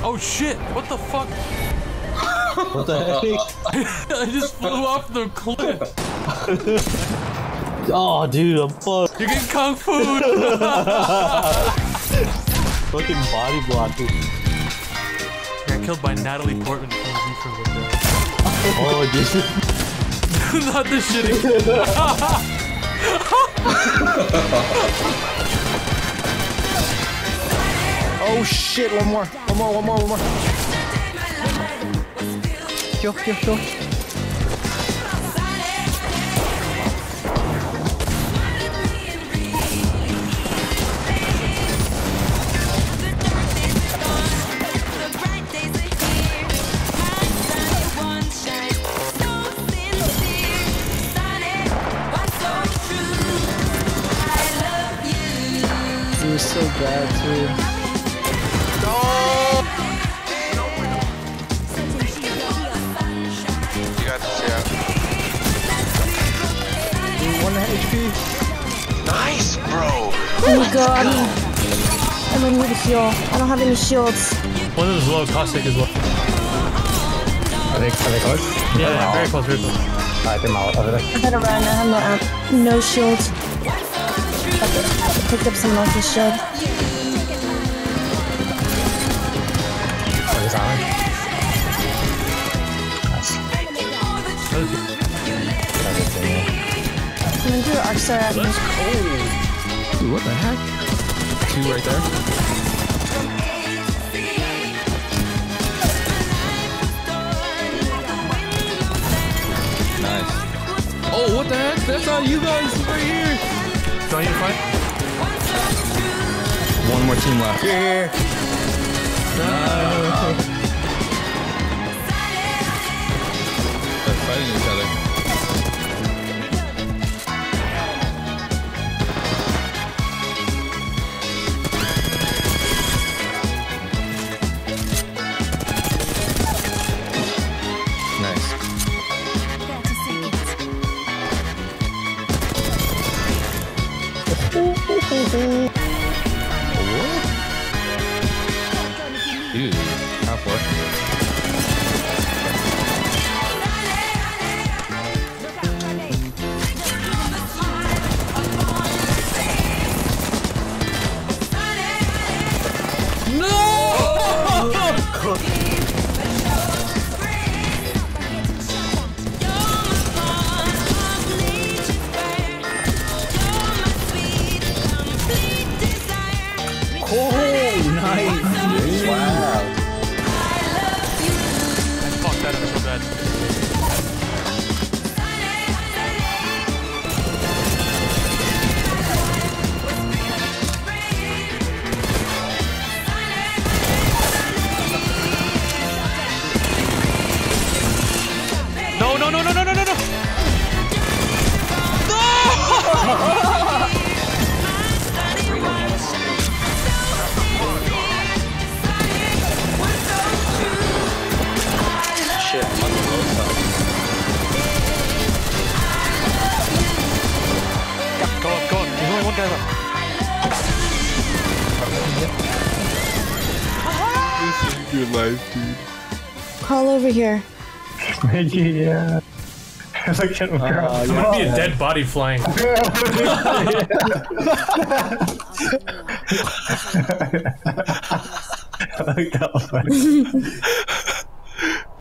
Oh shit! What the fuck? What the heck? I just flew off the cliff. Oh, dude, I'm fucked. You get kung fu. Fucking body blocking. Got killed by Natalie Portman from the V from the dead. Oh, dude. Not the shitting. Oh shit, one more. Kill. It was so bad too. Nice, bro. Oh my god. I don't need a heal. I don't have any shields. One of those low caustic as well. Are they close? Yeah, very close, very close. Alright, they're out over there. I gotta run. I have no shields. I picked up someone else's shield. Oh, he's on. Nice. I'm gonna do an arc star at me. Dude, what the heck? 2 right there. Nice. Oh, what the heck? That's all you guys right here. Do I need to fight? One more team left. Here. They're fighting each other. Nice. Dude, halfway. Fuck that, I'm so bad. No! Go up. There's only one guy left. This is your life, dude. Crawl over here. Yeah. Look at him, girl. I'm gonna be a dead body flying. I like that one.